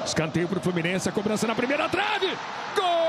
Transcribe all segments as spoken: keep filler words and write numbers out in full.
Escanteio para o Fluminense, a cobrança na primeira trave. Gol!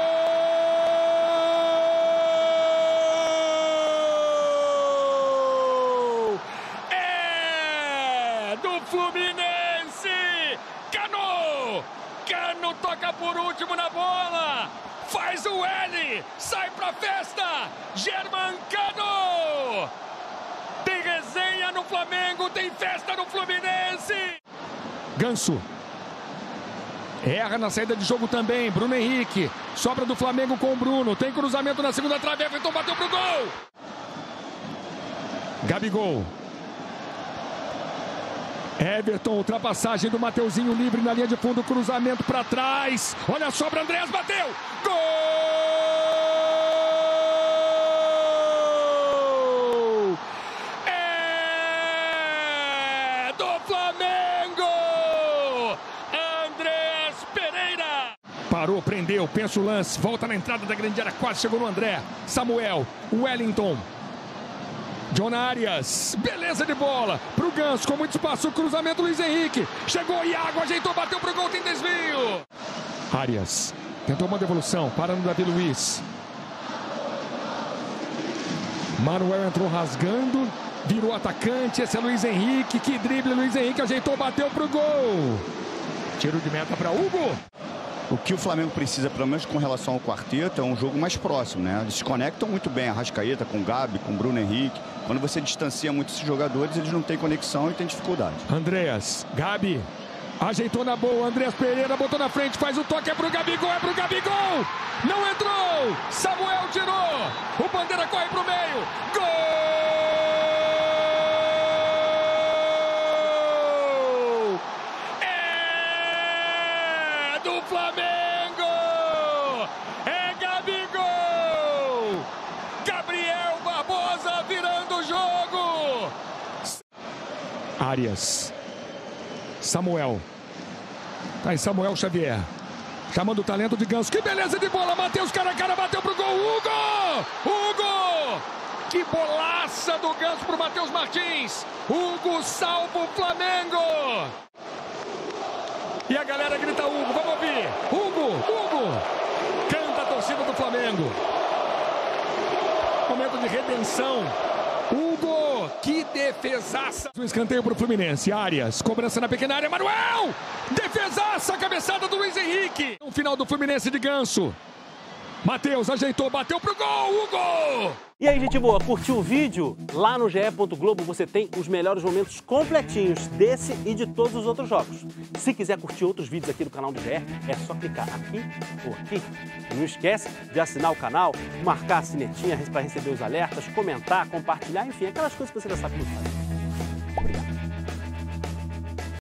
É do Fluminense! Cano! Cano toca por último na bola. Faz o L, sai pra festa. Germán Cano! Tem resenha no Flamengo, tem festa no Fluminense. Ganso. Erra na saída de jogo também. Bruno Henrique. Sobra do Flamengo com o Bruno. Tem cruzamento na segunda trave. Everton bateu pro gol. Gabigol. Everton, ultrapassagem do Mateuzinho livre na linha de fundo. Cruzamento para trás. Olha a sobra, Andréas bateu. Gol! É do Flamengo! Andréas Pereira. Parou, prendeu, pensa o lance. Volta na entrada da grande área, quase chegou no André. Samuel, Wellington. John Arias, beleza de bola, pro Ganso, com muito espaço, o cruzamento, Luiz Henrique, chegou Iago, ajeitou, bateu pro gol, tem desvio. Arias, tentou uma devolução, para no Davi Luiz. Manuel entrou rasgando, virou atacante, esse é Luiz Henrique, que drible, Luiz Henrique ajeitou, bateu pro gol. Tiro de meta para Hugo. O que o Flamengo precisa, pelo menos com relação ao quarteto, é um jogo mais próximo, né? Eles se conectam muito bem, a Arrascaeta com o Gabi, com o Bruno Henrique. Quando você distancia muito esses jogadores, eles não têm conexão e têm dificuldade. Andréas, Gabi, ajeitou na boa, Andréas Pereira botou na frente, faz o toque, é pro Gabigol, é pro Gabigol! Não entrou! Samuel tirou! O Bandeira corre pro meio! Gol! É do Flamengo! É Gabigol! Gabriel Barbosa virando o jogo! Arias. Samuel. Tá aí Samuel Xavier. Chamando o talento de Ganso. Que beleza de bola! Matheus cara a cara, bateu pro gol. Hugo! Hugo! Que bolaça do Ganso pro Matheus Martins. Hugo salva o Flamengo! E a galera grita Hugo. Vamos ouvir. Hugo! Hugo! Canta a torcida do Flamengo. Momento de redenção. Hugo, que defesaça. Um escanteio para o Fluminense. Arias, cobrança na pequena área. Manuel! Defesaça, cabeçada do Luiz Henrique. No final do Fluminense de Ganso. Matheus ajeitou, bateu pro gol. Hugo! E aí, gente boa, curtiu o vídeo? Lá no G E ponto Globo você tem os melhores momentos completinhos desse e de todos os outros jogos. Se quiser curtir outros vídeos aqui do canal do G E, é só clicar aqui ou aqui. E não esquece de assinar o canal, marcar a sinetinha para receber os alertas, comentar, compartilhar, enfim, aquelas coisas que você já sabe como fazer.